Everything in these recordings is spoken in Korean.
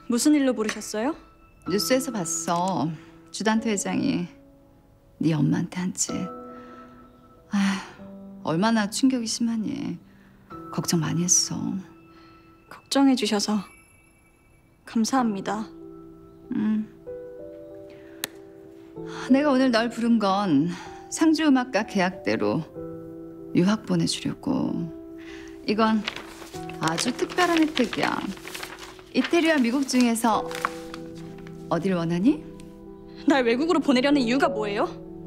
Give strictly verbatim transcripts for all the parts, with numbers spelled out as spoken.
무슨 일로 부르셨어요? 뉴스에서 봤어. 주단태 회장이 네 엄마한테 한 짓. 아, 얼마나 충격이 심하니. 걱정 많이 했어. 걱정해 주셔서 감사합니다. 음. 내가 오늘 널 부른 건 상주음악가 계약대로 유학 보내주려고. 이건 아주 특별한 혜택이야. 이태리와 미국 중에서 어딜 원하니? 날 외국으로 보내려는 이유가 뭐예요?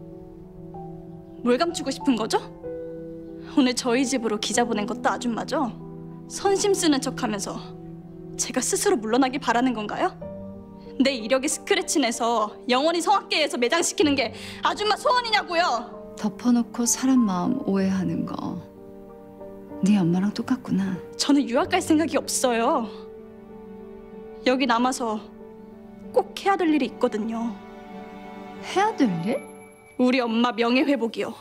뭘 감추고 싶은 거죠? 오늘 저희 집으로 기자 보낸 것도 아줌마죠? 선심 쓰는 척하면서 제가 스스로 물러나길 바라는 건가요? 내 이력에 스크래치 내서 영원히 성악계에서 매장시키는 게 아줌마 소원이냐고요? 덮어놓고 사람 마음 오해하는 거 네 엄마랑 똑같구나. 저는 유학 갈 생각이 없어요. 여기 남아서 꼭 해야 될 일이 있거든요. 해야 될 일? 우리 엄마 명예 회복이요.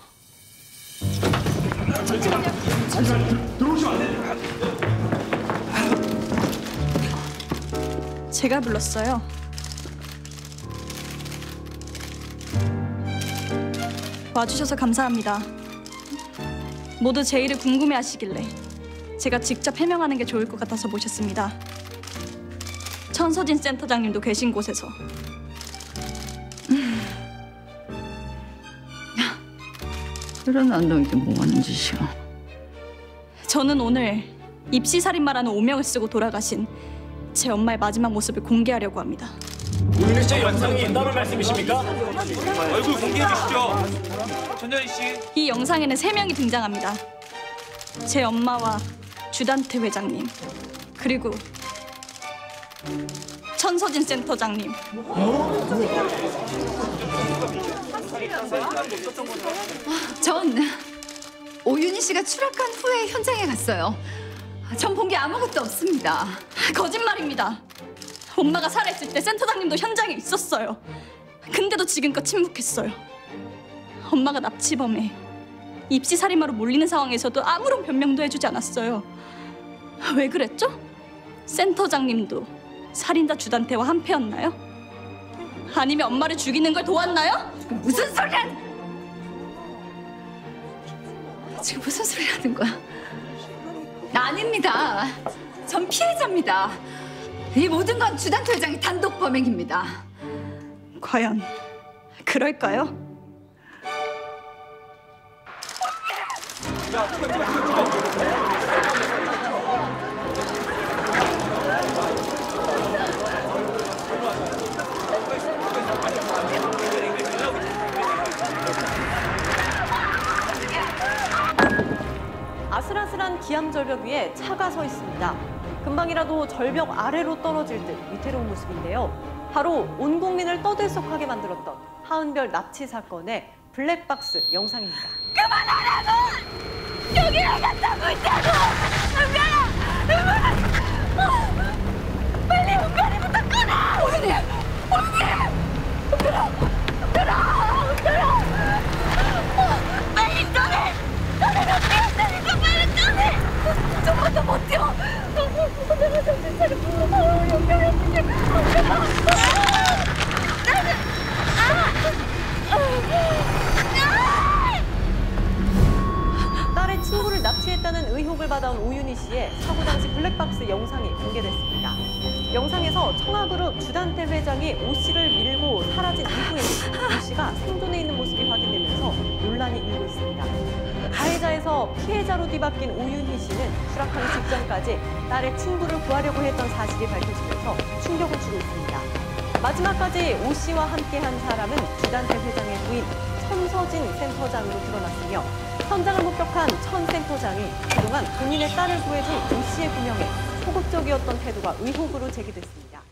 들어오시면 안 돼요. 제가 불렀어요. 와주셔서 감사합니다. 모두 제 일을 궁금해하시길래 제가 직접 해명하는 게 좋을 것 같아서 모셨습니다. 천서진 센터장님도 계신 곳에서. 그런 안동이 뭐 하는 짓이야? 저는 오늘 입시살인마라는 오명을 쓰고 돌아가신 제 엄마의 마지막 모습을 공개하려고 합니다. 오윤희 씨 영상이 있다는 말씀이십니까? 얼굴 공개해 주시죠. 전현희 씨. 이 영상에는 세 명이 등장합니다. 제 엄마와 주단태 회장님, 그리고 천서진 센터장님. 전 오윤희 씨가 추락한 후에 현장에 갔어요. 전 본 게 아무것도 없습니다. 거짓말입니다. 엄마가 살아있을 때 센터장님도 현장에 있었어요. 근데도 지금껏 침묵했어요. 엄마가 납치범에 입시살인마로 몰리는 상황에서도 아무런 변명도 해주지 않았어요. 왜 그랬죠? 센터장님도 살인자 주단태와 한패였나요? 아니면 엄마를 죽이는 걸 도왔나요? 무슨 소리야? 지금 무슨 소리 하는 거야? 아닙니다. 전 피해자입니다. 이 모든 건 주단태 회장의 단독 범행입니다. 과연 그럴까요? 아슬아슬한 기암절벽 위에 차가 서 있습니다. 금방이라도 절벽 아래로 떨어질 듯 위태로운 모습인데요. 바로 온 국민을 떠들썩하게 만들었던 하은별 납치 사건의 블랙박스 영상입니다. 그만하라고! 여기를 간다고 있다고! 은별아! 은별아! 어! 빨리 은별이부터 끊어! 오윤희! 오윤희! 은별아! 은별아! 은별아! 어! 빨리 꺼내! 꺼내면 뛰었다니까 빨리 꺼내! 좀만 더 버텨! 은별아 정신 차려! 어, 은별아 은별아! 나는! 아! 딸의 친구를 납치했다는 의혹을 받아온 오윤희 씨의 사고 당시 블랙박스 영상이 공개됐습니다. 영상에서 청아그룹 주단태 회장이 오 씨를 밀고 사라진 이후에 오 씨가 생존해 있는 모습이 확인되면서 논란이 일고 있습니다. 가해자에서 피해자로 뒤바뀐 오윤희 씨는 추락하기 직전까지 딸의 친구를 구하려고 했던 사실이 밝혀지면서 충격을 주고 있습니다. 마지막까지 오 씨와 함께한 사람은 주단태 회장의 부인 천서진 센터장으로 드러났으며 현장을 목격한 천 센터장이 그동안 본인의 딸을 구해준 오 씨의 분명에 소극적이었던 태도가 의혹으로 제기됐습니다.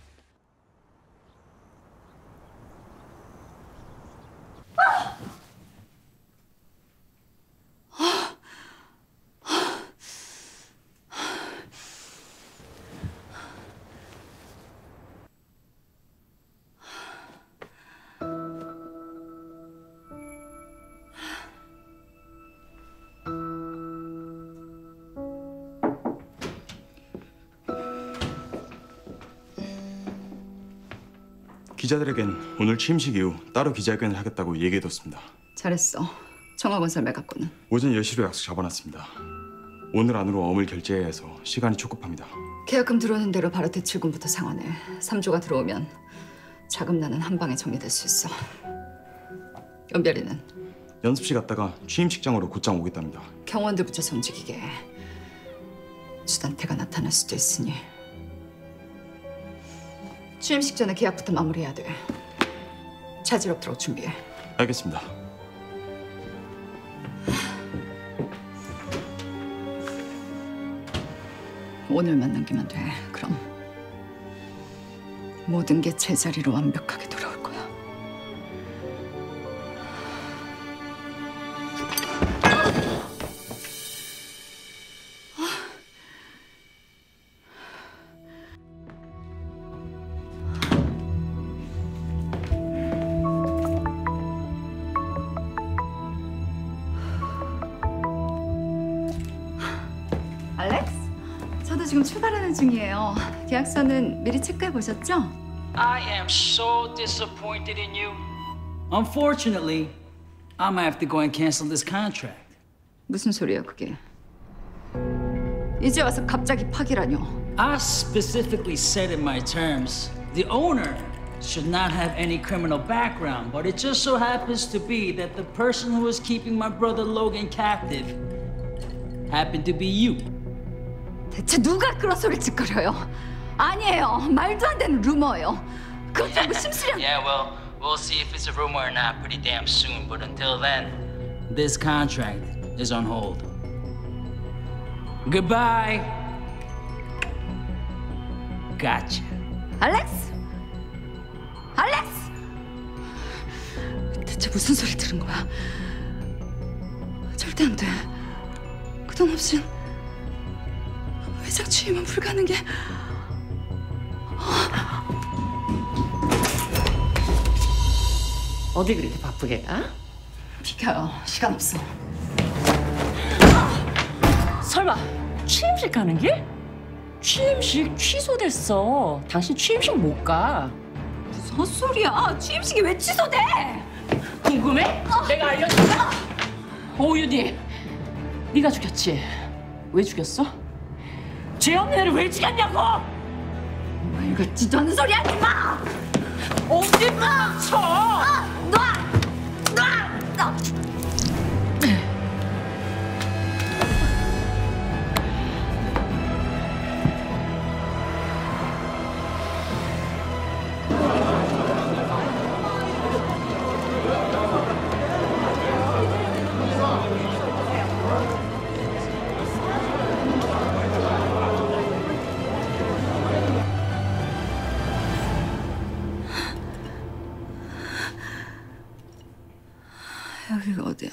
기자들에겐 오늘 취임식 이후 따로 기자회견을 하겠다고 얘기해뒀습니다. 잘했어. 청화건설 매각권은. 오전 열 시로 약속 잡아놨습니다. 오늘 안으로 어음을 결제해야 해서 시간이 촉박합니다. 계약금 들어오는 대로 바로 대출금부터 상환해. 삼 조가 들어오면 자금난은 한 방에 정리될 수 있어. 연별이는 연습실 갔다가 취임식장으로 곧장 오겠답니다. 경원들 붙여서 움직이게. 주단태가 나타날 수도 있으니 취임식 전에 계약부터 마무리해야 돼. 차질 없도록 준비해. 알겠습니다. 오늘만 남기면 돼. 그럼 모든 게 제자리로 완벽하게 돌아올 거야. 알렉스? 저도 지금 출발하는 중이에요. 계약서는 미리 체크해 보셨죠? I am so disappointed in you. Unfortunately, I'm gonna have to go and cancel this contract. 무슨 소리예요, 그게? 이제 와서 갑자기 파기라뇨. I specifically said in my terms, the owner should not have any criminal background, but it just so happens to be that the person who was keeping my brother Logan captive happened to be you. 대체 누가 그런 소리를 짓거려요? 아니에요. 말도 안 되는 루머예요. 그건 전부 심수련. Yeah, well, we'll see if it's a rumor or not pretty damn soon, but until then, this contract is on hold. Goodbye. Gotcha. 알렉스! 알렉스! 대체 무슨 소리 들은 거야? 절대 안 돼. 그 돈 없인 회장 취임은 불가능해. 어디 그렇게 바쁘게 가? 비켜요. 시간 없어. 설마 취임식 가는 길? 취임식 취소됐어. 당신 취임식 못 가. 무슨 헛소리야. 취임식이 왜 취소돼? 궁금해? 내가 알려줄까? 오윤희, 네가 죽였지? 왜 죽였어? 죄 없는 애를 왜 죽였냐고! 말 같지도 않은 소리 하지 마! 어디 멈춰! 놔! 놔! 놔! 여기가 어디야?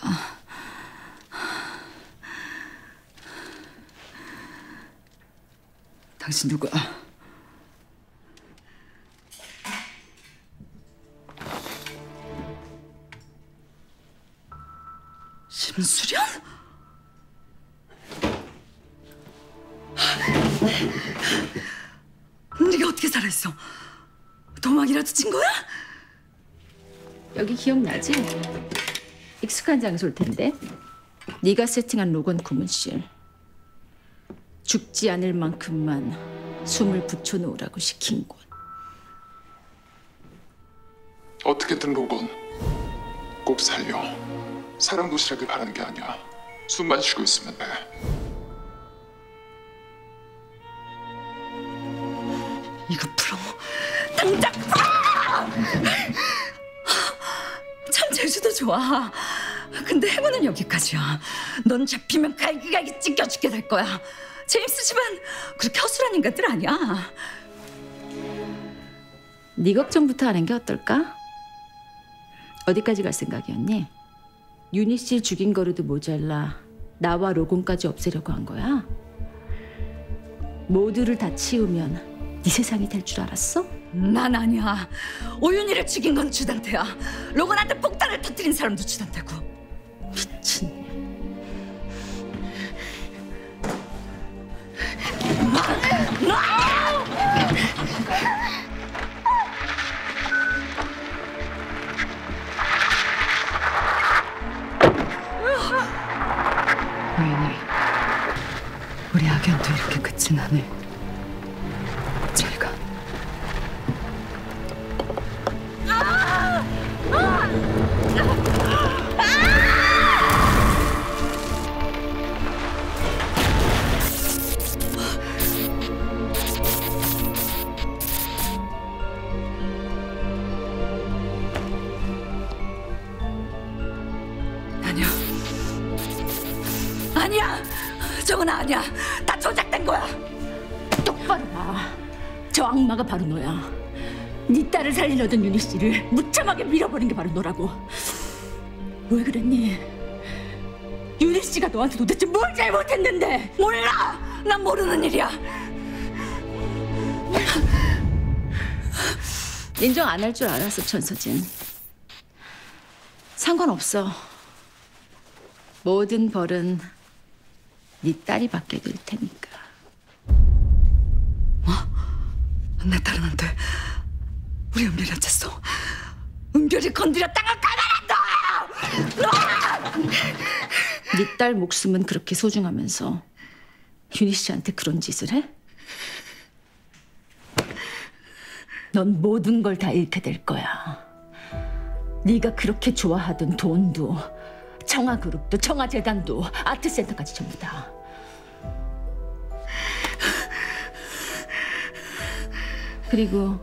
당신 누구야? 심수련? 네가 어떻게 살아있어? 도망이라도 친 거야? 여기 기억나지? 익숙한 장소일 텐데. 네가 세팅한 로건 구문실. 죽지 않을 만큼만 숨을 붙여놓으라고 시킨 곳. 어떻게든 로건 꼭 살려. 사람 도시락을 바라는 게 아니야. 숨만 쉬고 있으면 돼. 이거 풀어. 당장 풀어! 참 제주도 좋아. 근데 행운은 여기까지야. 넌 잡히면 갈기갈기 찢겨 죽게 될 거야. 제임스 집은 그렇게 허술한 인간들 아니야. 네 걱정부터 하는 게 어떨까? 어디까지 갈 생각이었니? 유니 씨 죽인 거로도 모자라 나와 로건까지 없애려고 한 거야? 모두를 다 치우면 네 세상이 될 줄 알았어? 난 아니야. 오윤희를 죽인 건 주단태야. 로건한테 폭탄을 터뜨린 사람도 주단태고. 미친. 진하네. 잘 가. 아니야. 아니야. 저건 아니야. 다 조작된 거야. 똑바로 봐. 저 악마가 바로 너야. 네 딸을 살리려던 윤희 씨를 무참하게 밀어버린 게 바로 너라고. 왜 그랬니? 윤희 씨가 너한테 도대체 뭘 잘못했는데? 몰라. 난 모르는 일이야. 인정 안 할 줄 알았어, 천서진. 상관없어. 모든 벌은 네 딸이 받게 될 테니까. 내 딸은 안 돼. 우리 은별이 다쳤어. 은별이 건드렸다가 가만한다. 네 딸 목숨은 그렇게 소중하면서 윤희 씨한테 그런 짓을 해? 넌 모든 걸 다 잃게 될 거야. 네가 그렇게 좋아하던 돈도, 청아그룹도, 청아재단도, 아트센터까지 전부 다. 그리고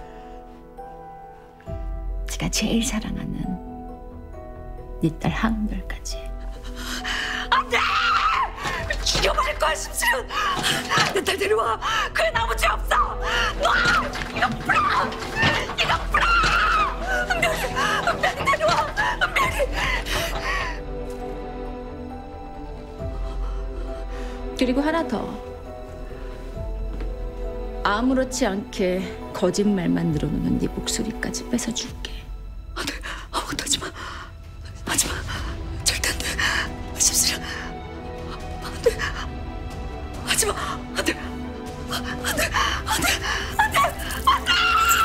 네가 제일 사랑하는 네 딸 한별까지. 안 돼! 죽여버릴 거야, 심술은. 내 딸 데려와. 그래, 나 아무 죄 없어. 놔! 이거 풀어! 이거 풀어! 은별이, 은별이 데려와. 은별이. 그리고 하나 더. 아무렇지 않게 거짓말만 늘어놓는 네 목소리까지 뺏어줄게. 안 돼. 아무것도 하지 마. 하지 마. 절대 안 돼. 심술아. 안 돼. 하지 마. 안 돼. 안 돼. 안 돼. 안 돼. 안 돼. 안 돼.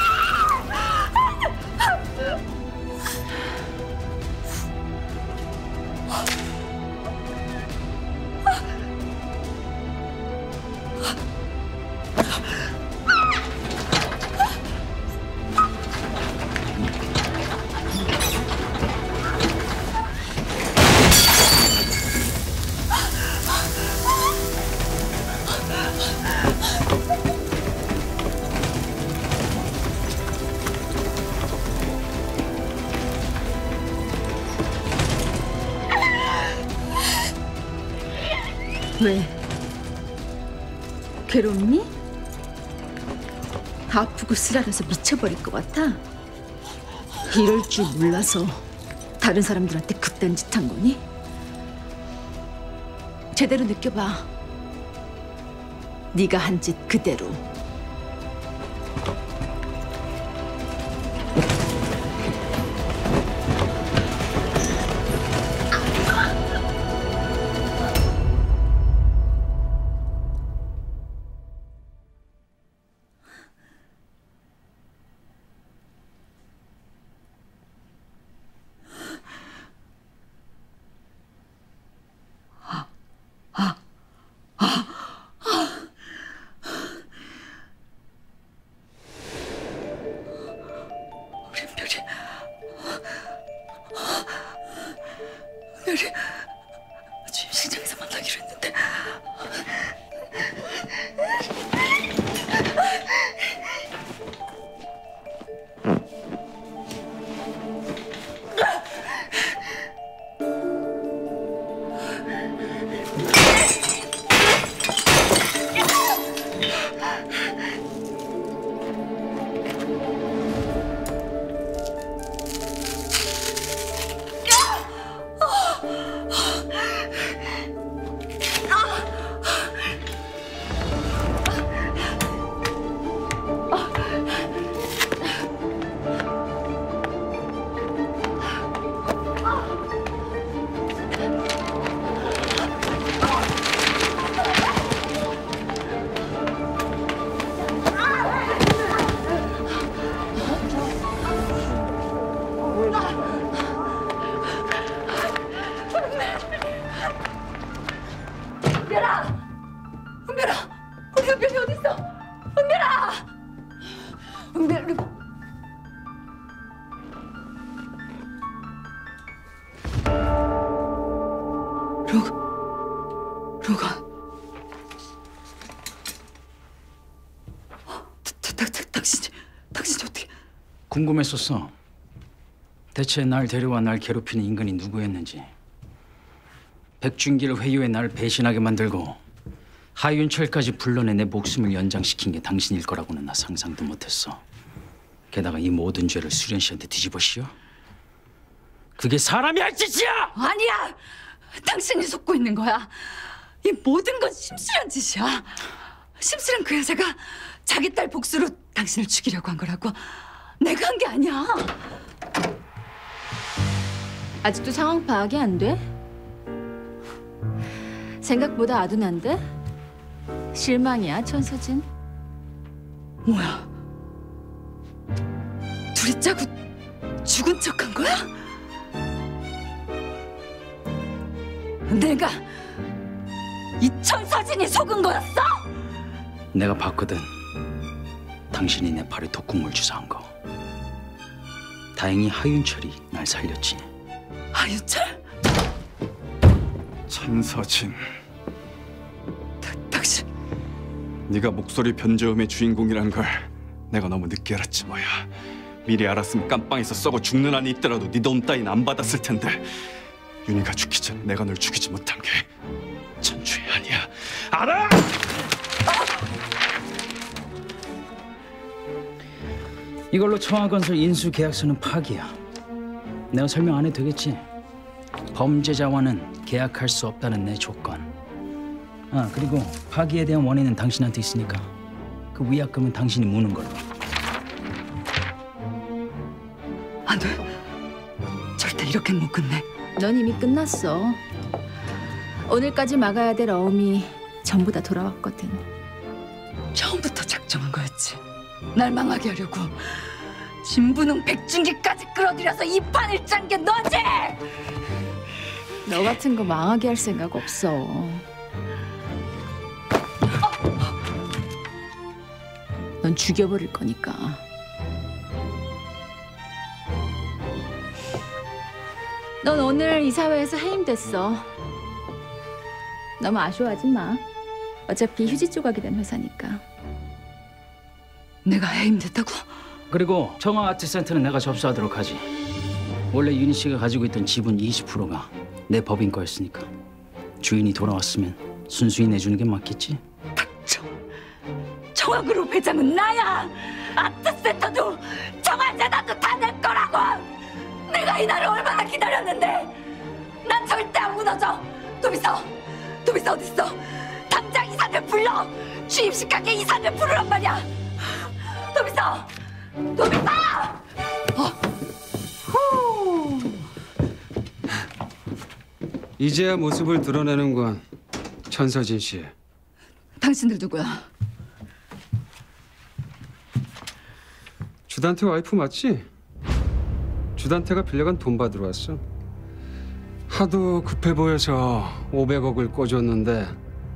왜? 괴롭니? 아프고 쓰라려서 미쳐버릴 것 같아? 이럴 줄 몰라서 다른 사람들한테 그딴 짓 한 거니? 제대로 느껴봐. 네가 한 짓 그대로. 은별이 주임식장에서 만나기로 했는데. 은별이 로가 로가 당신 당신이 어떻게 궁금했었어. 대체 날 데려와 날 괴롭히는 인간이 누구였는지. 백준기를 회유해 날 배신하게 만들고 하윤철까지 불러내 내 목숨을 연장시킨 게 당신일 거라고는 나 상상도 못했어. 게다가 이 모든 죄를 수련 씨한테 뒤집어 씌워? 그게 사람이 할 짓이야! 아니야! 당신이 속고 있는 거야. 이 모든 건 심수란 짓이야. 심수란 그 여자가 자기 딸 복수로 당신을 죽이려고 한 거라고. 내가 한 게 아니야. 아직도 상황 파악이 안 돼? 생각보다 아둔한데? 실망이야, 천서진. 뭐야? 둘이 짜고 죽은 척한 거야? 내가 이 천서진이 속은 거였어? 내가 봤거든. 당신이 내 팔에 독국물 주사한 거. 다행히 하윤철이 날 살렸지. 하윤철? 천서진, 당신 네가 목소리 변조음의 주인공이란 걸 내가 너무 늦게 알았지 뭐야. 미리 알았으면 깜빵에서 썩어 죽는 한이 있더라도 네 도움 따윈 안 받았을 텐데. 윤희가 죽기 전 내가 널 죽이지 못한 게 천추의 아니야. 알아? 이걸로 청하건설 인수 계약서는 파기야. 내가 설명 안 해도 되겠지? 범죄자와는 계약할 수 없다는 내 조건. 아, 그리고 파기에 대한 원인은 당신한테 있으니까 그 위약금은 당신이 무는 걸로. 안 돼. 절대 이렇게 못 끝내. 넌 이미 끝났어. 오늘까지 막아야 될 어음이 전부 다 돌아왔거든. 처음부터 작정한 거였지. 날 망하게 하려고. 진분홍 백준기까지 끌어들여서 이 판을 짠 게 너지! 너 같은 거 망하게 할 생각 없어. 넌 죽여버릴 거니까. 넌 오늘 이 사회에서 해임됐어. 너무 아쉬워하지 마. 어차피 휴지 조각이 된 회사니까. 내가 해임됐다고? 그리고 청아 아트센터는 내가 접수하도록 하지. 원래 윤희 씨가 가지고 있던 지분 이십 퍼센트가 내 법인 거였으니까. 주인이 돌아왔으면 순수히 내주는 게 맞겠지? 닥쳐. 청아그룹 회장은 나야. 아트센터도 청아재단도 다 내 거라고. 내가 이 날을 얼마나 기다렸는데. 난 절대 안 무너져. 도비서, 도비서 어딨어? 당장 이사들 불러. 취임식하게 이사들 부르란 말이야. 도비서, 도비서! 어. 후. 이제야 모습을 드러내는군, 천서진 씨. 당신들 누구야? 주단태 와이프 맞지? 주단태가 빌려간 돈 받으러 왔어. 하도 급해 보여서 오백억을 꿔줬는데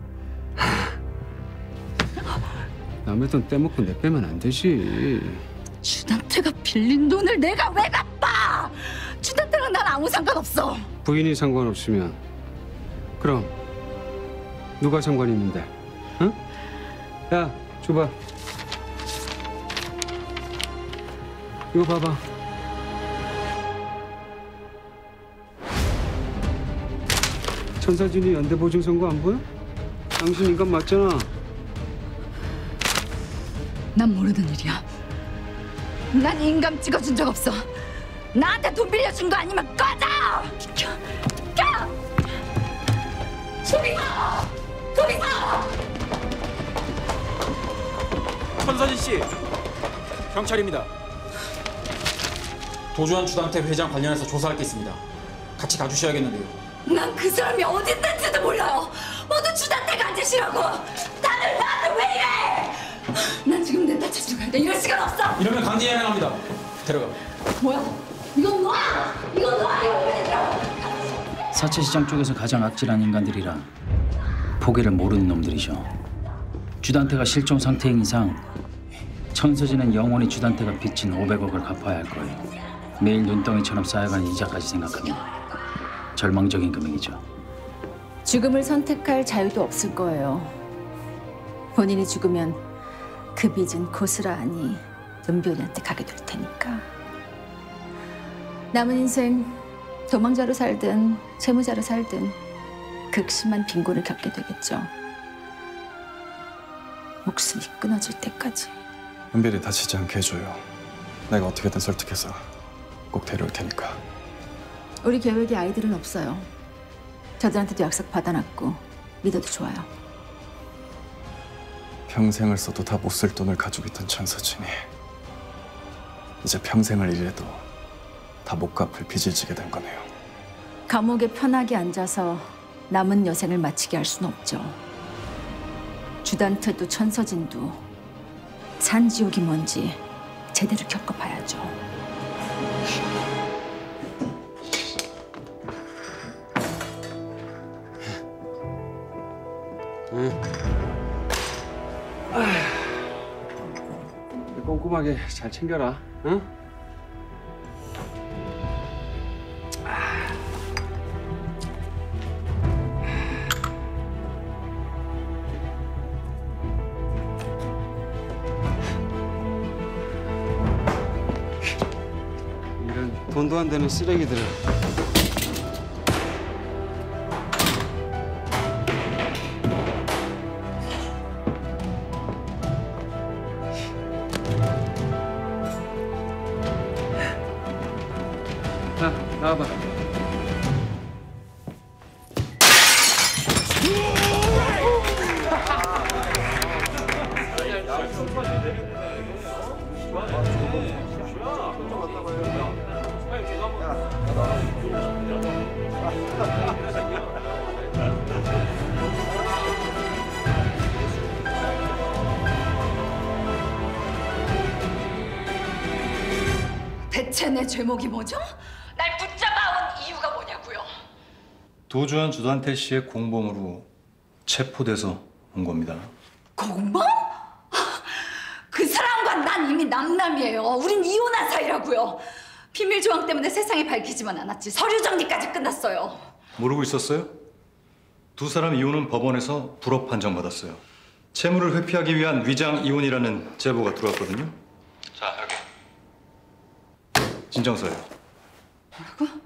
남의 돈 떼먹고 내 빼면 안 되지. 주단태가 빌린 돈을 내가 왜 갚아? 주단태랑 난 아무 상관없어. 부인이 상관없으면 그럼 누가 상관 있는데? 응? 야, 줘봐. 이거 봐봐. 천서진이 연대보증 선고 안 보여? 당신 인간 맞잖아. 난 모르는 일이야. 난 인감 찍어준 적 없어. 나한테 돈 빌려준 거 아니면 꺼져! 비켜! 비켜! 도비서! 도비서! 천서진 씨, 경찰입니다. 도주한 주단태 회장 관련해서 조사할 게 있습니다. 같이 가주셔야겠는데요. 난 그 사람이 어디 있는지도 몰라요. 모두 주단태가 앉으시라고. 다들 나한테 왜 이래? 난 지금 내 딸 찾으러 가야 돼. 이럴 시간 없어. 이러면 강제 해양합니다. 데려가. 뭐야? 이건 놔! 이건 놔! 이거 사채시장 쪽에서 가장 악질한 인간들이라 포기를 모르는 놈들이죠. 주단태가 실종 상태인 이상 천서진은 영원히 주단태가 빚진 오백억을 갚아야 할 거예요. 매일 눈덩이처럼 쌓여가는 이자까지 생각하면 절망적인 금액이죠. 죽음을 선택할 자유도 없을 거예요. 본인이 죽으면 그 빚은 고스란히 은별이한테 가게 될 테니까. 남은 인생 도망자로 살든 채무자로 살든 극심한 빈곤을 겪게 되겠죠. 목숨이 끊어질 때까지. 은별이 다치지 않게 해줘요. 내가 어떻게든 설득해서 꼭 데려올 테니까. 우리 계획에 아이들은 없어요. 저들한테도 약속 받아놨고 믿어도 좋아요. 평생을 써도 다 못 쓸 돈을 가지고 있던 천서진이 이제 평생을 일해도 다 못 갚을 빚을 지게 된 거네요. 감옥에 편하게 앉아서 남은 여생을 마치게 할 수는 없죠. 주단태도 천서진도 산지옥이 뭔지 제대로 겪어봐야죠. 응. 꼼꼼하게 잘 챙겨라. 응? 이런 돈도 안 되는 쓰레기들을. 자, 나와봐. 대체 내 죄목이 뭐죠? 날 붙잡아온 이유가 뭐냐고요? 도주한 주단태 씨의 공범으로 체포돼서 온 겁니다. 공범? 그 사람과 난 이미 남남이에요. 우린 이혼한 사이라고요. 비밀 조항 때문에 세상에 밝히지만 않았지. 서류 정리까지 끝났어요. 모르고 있었어요? 두 사람 이혼은 법원에서 불법 판정받았어요. 채무를 회피하기 위한 위장 이혼이라는 제보가 들어왔거든요. 자, 여기. 진정서예요. 뭐라고?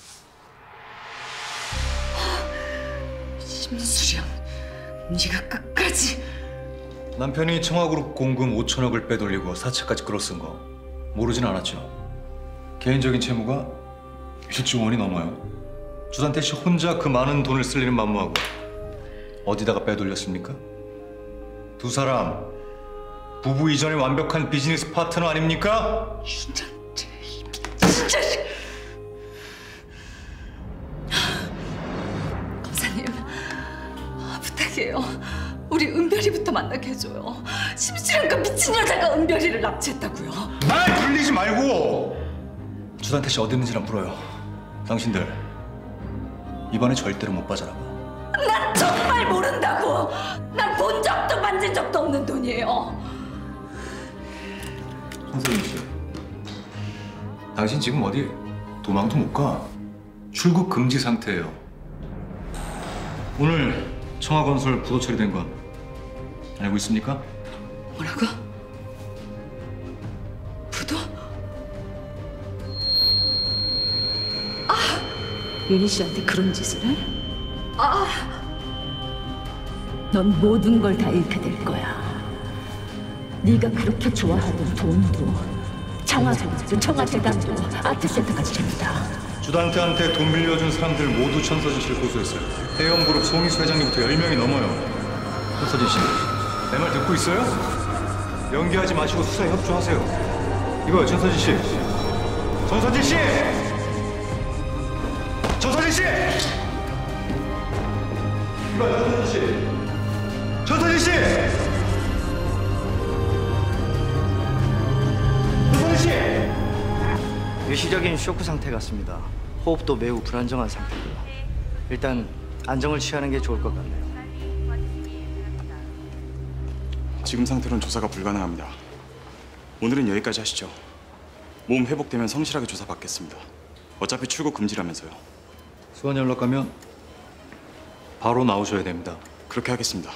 심수령, 네가 끝까지... 남편이 청와그룹 공금 오천억을 빼돌리고 사채까지 끌어쓴 거 모르진 않았죠. 개인적인 채무가 일조 원이 넘어요. 주단태 씨 혼자 그 많은 돈을 쓸 일은 만무하고 어디다가 빼돌렸습니까? 두 사람 부부 이전의 완벽한 비즈니스 파트너 아닙니까? 진짜... 진짜... 검사님, 부탁해요. 우리 은별이부터 만나게 해줘요. 심수령 그 미친 여자가 은별이를 납치했다고요. 말 돌리지 말고! 주단태 씨 어디 있는지나 물어요. 당신들 이번에 절대로 못 빠져나가. 난 정말 모른다고! 난 본 적도 만진 적도 없는 돈이에요. 선생님 씨, 당신 지금 어디 도망도 못 가. 출국 금지 상태예요. 오늘 청하건설 부도 처리된 건 알고 있습니까? 뭐라고? 부도? 아! 윤희 씨한테 그런 짓을 해? 아! 넌 모든 걸 다 잃게 될 거야. 네가 그렇게 좋아하던 돈도, 청와대도, 청와대당도, 아트센터까지 됩니다. 주단태한테 돈 빌려준 사람들 모두 천서진 씨를 고소했어요. 대형그룹 송희수 회장님부터 열 명이 넘어요. 천서진 씨, 내 말 듣고 있어요? 연기하지 마시고 수사에 협조하세요. 이거요, 천서진 씨. 천서진 씨! 천서진 씨! 이거요, 천서진 씨. 천서진 씨! 천서진 씨! 일시적인 쇼크 상태 같습니다. 호흡도 매우 불안정한 상태고요. 일단 안정을 취하는 게 좋을 것 같네요. 지금 상태로는 조사가 불가능합니다. 오늘은 여기까지 하시죠. 몸 회복되면 성실하게 조사받겠습니다. 어차피 출국 금지라면서요. 수원 연락 가면 바로 나오셔야 됩니다. 그렇게 하겠습니다.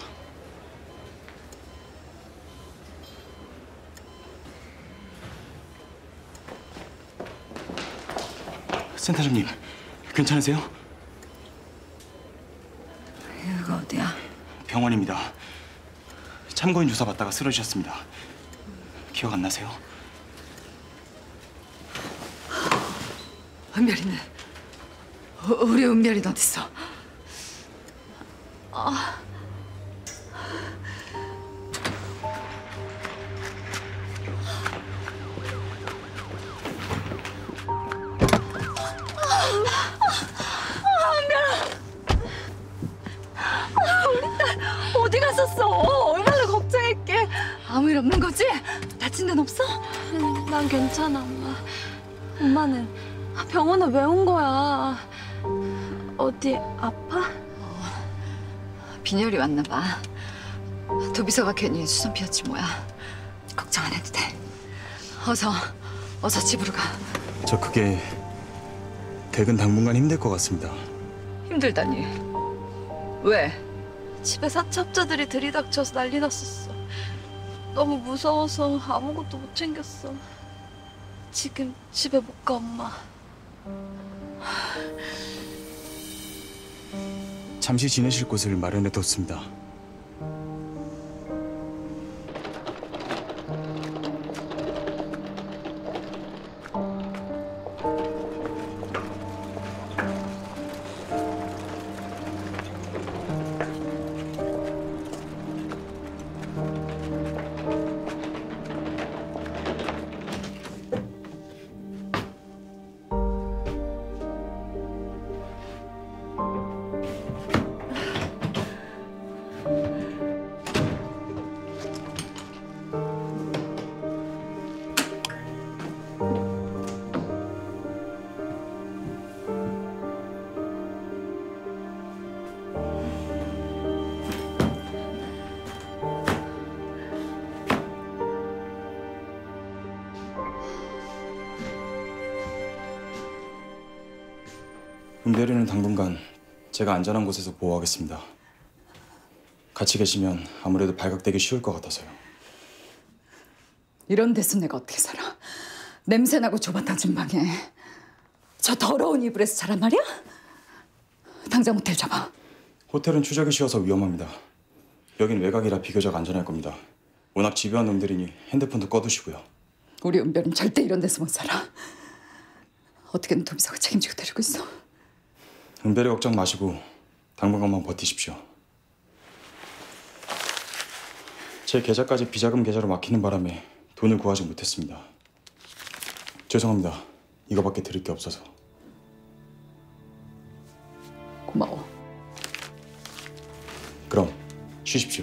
센터장님, 괜찮으세요? 여기가 어디야? 병원입니다. 참고인 조사 받다가 쓰러지셨습니다. 기억 안 나세요? 은별이는? 우- 우리 은별이는 어딨어? 아... 어디 갔었어? 얼마나 걱정했게. 아무 일 없는 거지? 다친 데는 없어? 응, 난 괜찮아, 엄마. 엄마는 병원에 왜 온 거야? 어디 아파? 빈혈이 왔나 봐. 도비서가 괜히 수선 피웠지 뭐야. 걱정 안 해도 돼. 어서, 어서 집으로 가. 저 그게 퇴근 당분간 힘들 것 같습니다. 힘들다니. 왜? 집에 사채업자들이 들이닥쳐서 난리 났었어. 너무 무서워서 아무것도 못 챙겼어. 지금 집에 못 가, 엄마. 잠시 지내실 곳을 마련해 뒀습니다. 은별이는 당분간 제가 안전한 곳에서 보호하겠습니다. 같이 계시면 아무래도 발각되기 쉬울 것 같아서요. 이런 데서 내가 어떻게 살아? 냄새나고 좁아 터진 방에 저 더러운 이불에서 자란 말이야? 당장 호텔 잡아. 호텔은 추적이 쉬워서 위험합니다. 여긴 외곽이라 비교적 안전할 겁니다. 워낙 집요한 놈들이니 핸드폰도 꺼두시고요. 우리 은별은 절대 이런 데서 못 살아. 어떻게든 도비서가 책임지고 데리고 있어. 은별이 걱정 마시고 당분간만 버티십시오. 제 계좌까지 비자금 계좌로 막히는 바람에 돈을 구하지 못했습니다. 죄송합니다. 이거밖에 드릴 게 없어서. 고마워. 그럼 쉬십시오.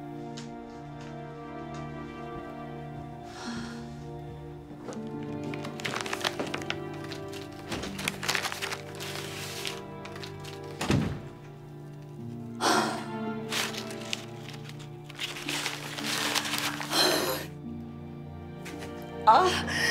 아.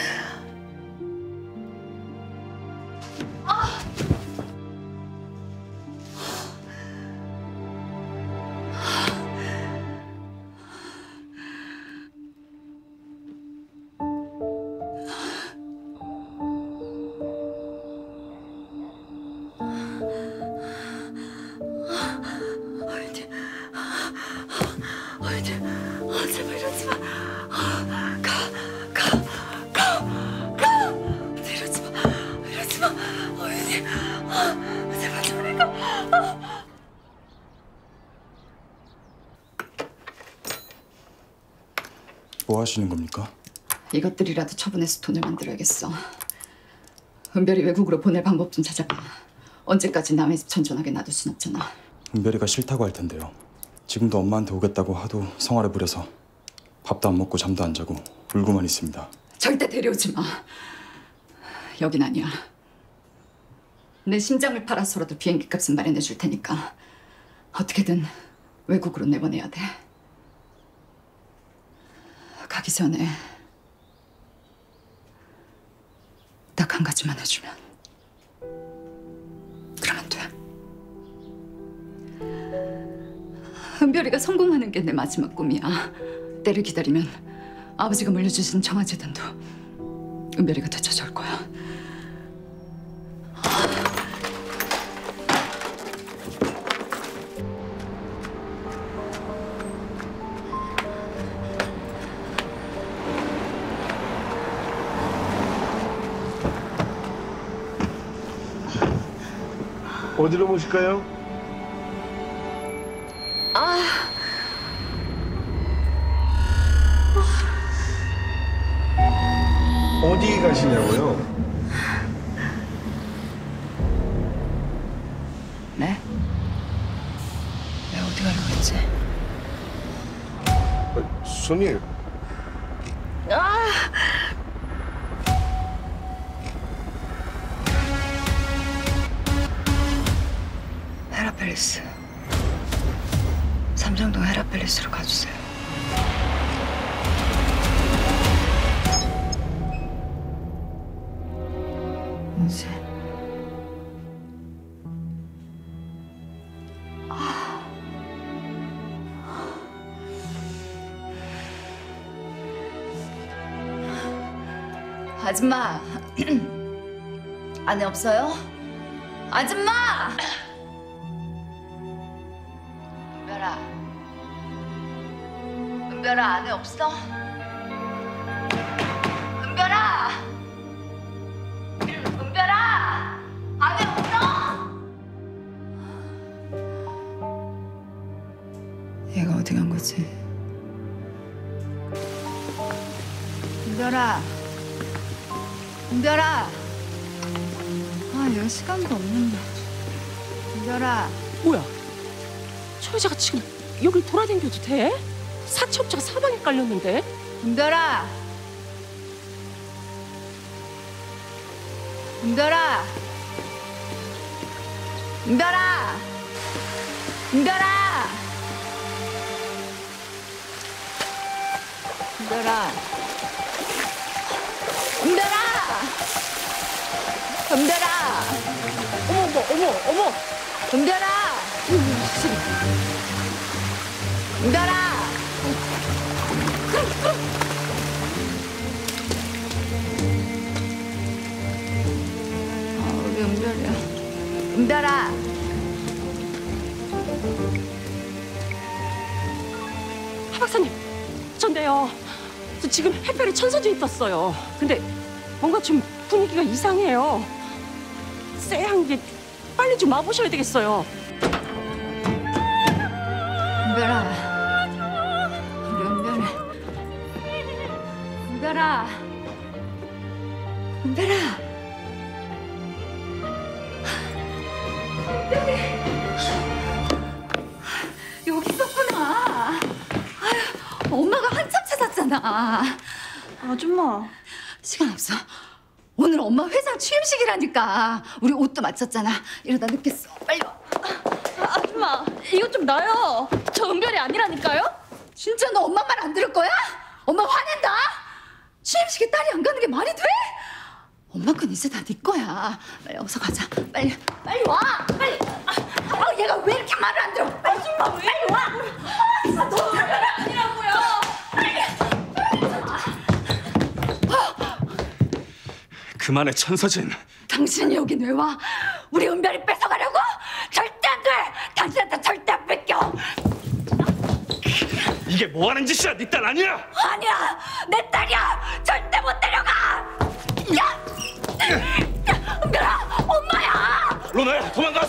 어디, 어디, 아, 제발 이러지 마. 아, 가, 가, 가, 가. 이러지 마, 이러지 마. 어디, 아, 제발 좀 가. 아. 뭐 하시는 겁니까? 이것들이라도 처분해서 돈을 만들어야겠어. 은별이 외국으로 보낼 방법 좀 찾아봐. 언제까지 남의 집 천천하게 놔둘 순 없잖아. 은별이가 싫다고 할 텐데요. 지금도 엄마한테 오겠다고 하도 성화를 부려서 밥도 안 먹고 잠도 안 자고 울고만 있습니다. 절대 데려오지 마. 여긴 아니야. 내 심장을 팔아서라도 비행기 값은 마련해 줄 테니까 어떻게든 외국으로 내보내야 돼. 가기 전에 유지만 해주면. 그러면 돼. 은별이가 성공하는 게 내 마지막 꿈이야. 때를 기다리면 아버지가 물려주신 청아재단도 은별이가 되찾아올 거야. 어디로 모실까요? 아. 어디 가시냐고요? 네? 왜 어디 가려고 했지? 어, 손님. 아! 헤라펠리스. 삼성동 헤라펠리스로 가주세요. 뭐지? 아. 아줌마. 안에 없어요? 아줌마! 은별아. 은별아, 안에 없어? 은별아! 은별아! 안에 없어? 얘가 어디 간 거지? 은별아. 은별아. 아, 얘가 시간도 없는데. 은별아. 뭐야? 저 여자가 지금 여길 돌아다녀도 돼? 사채업자가 사방에 깔렸는데? 은별아. 은별아. 은별아. 은별아. 은별아. 은별아. 은별아. 어머 어머 어머 어머. 은별아. 은별아. 아, 우리 은별이야. 은별아. 하 박사님, 전데요. 저 지금 햇별이 천서진이 떴어요. 근데 뭔가 좀 분위기가 이상해요. 쎄한 게 빨리 좀 와보셔야 되겠어요. 은별아. 우리 은별이. 은별아. 은별아. 은별이. 여기 있었구나. 아유, 엄마가 한참 찾았잖아. 아줌마. 시간 없어. 오늘 엄마 회장 취임식이라니까. 우리 옷도 맞췄잖아. 이러다 늦겠어. 빨리 와. 아, 아줌마, 이거 좀 놔요. 저 은별이 아니라니까요? 진짜 너 엄마 말 안 들을 거야? 엄마 화낸다. 취임식에 딸이 안 가는 게 말이 돼? 엄마 건 이제 다 네 거야. 빨리 어서 가자. 빨리, 빨리 와. 빨리. 아, 아, 얘가 왜 이렇게 말을 안 들어? 아줌마, 왜? 빨리 와. 아, 진짜 너 은별이 아니라고요. 빨리. 그만해, 천서진. 당신이 여긴 왜 와? 우리 은별이 뺏어가려고? 절대 안 돼! 당신한테 절대 안 뺏겨! 이게 뭐 하는 짓이야? 네 딸 아니야? 아니야! 내 딸이야! 절대 못 데려가! 야! 은별아! 엄마야! 로나야, 도망가!